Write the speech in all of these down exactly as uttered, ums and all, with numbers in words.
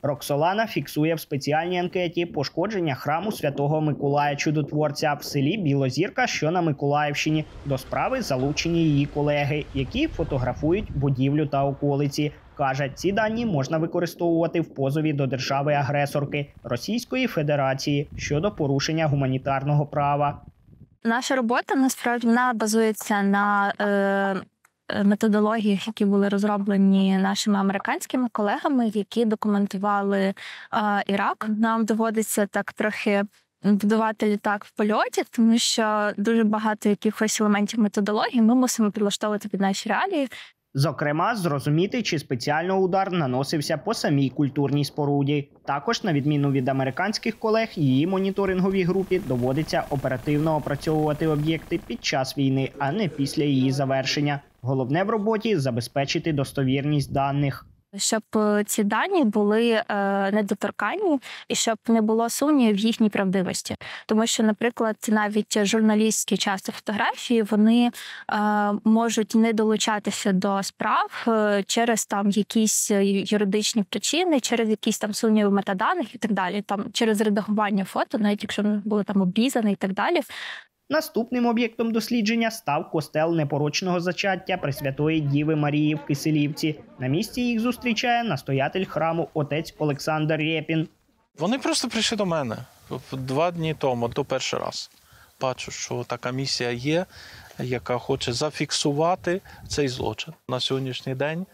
Роксолана фіксує в спеціальній анкеті пошкодження храму Святого Миколая Чудотворця в селі Білозірка, що на Миколаївщині. До справи залучені її колеги, які фотографують будівлю та околиці. Каже, ці дані можна використовувати в позові до держави-агресорки Російської Федерації щодо порушення гуманітарного права. Наша робота, насправді, вона базується на е, методологіях, які були розроблені нашими американськими колегами, які документували е, Ірак. Нам доводиться так трохи будувати літак в польоті, тому що дуже багато якихось елементів методології ми мусимо підлаштовувати під наші реалії. Зокрема, зрозуміти, чи спеціально удар наносився по самій культурній споруді. Також, на відміну від американських колег, її моніторинговій групі доводиться оперативно опрацьовувати об'єкти під час війни, а не після її завершення. Головне в роботі – забезпечити достовірність даних. Щоб ці дані були е, недоторканні і щоб не було сумнівів в їхній правдивості. Тому що, наприклад, навіть журналістські часто фотографії, вони е, можуть не долучатися до справ е, через там якісь юридичні причини, через якісь там сумніви метаданих і так далі, там через редагування фото, навіть якщо вони були там обрізані і так далі. Наступним об'єктом дослідження став костел непорочного зачаття Пресвятої Діви Марії в Киселівці. На місці їх зустрічає настоятель храму отець Олександр Рєпін. Вони просто прийшли до мене два дні тому, то перший раз. Бачу, що така місія є, яка хоче зафіксувати цей злочин. На сьогоднішній день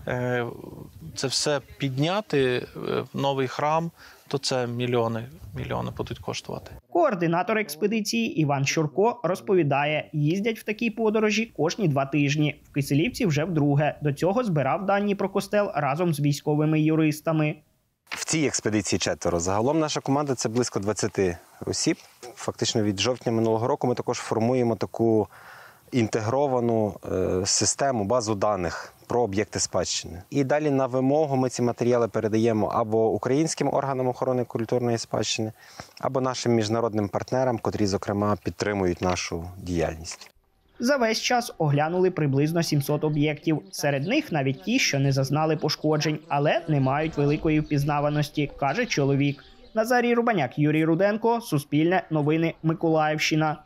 це все підняти в новий храм, то це мільйони, мільйони будуть коштувати. Координатор експедиції Іван Щурко розповідає, їздять в такі подорожі кожні два тижні. В Киселівці вже вдруге. До цього збирав дані про костел разом з військовими юристами. В цій експедиції четверо. Загалом наша команда – це близько двадцяти осіб. Фактично від жовтня минулого року ми також формуємо таку інтегровану е, систему, базу даних про об'єкти спадщини. І далі на вимогу ми ці матеріали передаємо або українським органам охорони культурної спадщини, або нашим міжнародним партнерам, котрі, зокрема, підтримують нашу діяльність. За весь час оглянули приблизно сімсот об'єктів. Серед них навіть ті, що не зазнали пошкоджень, але не мають великої впізнаваності, каже чоловік. Назарій Рубаняк, Юрій Руденко, Суспільне, Новини, Миколаївщина.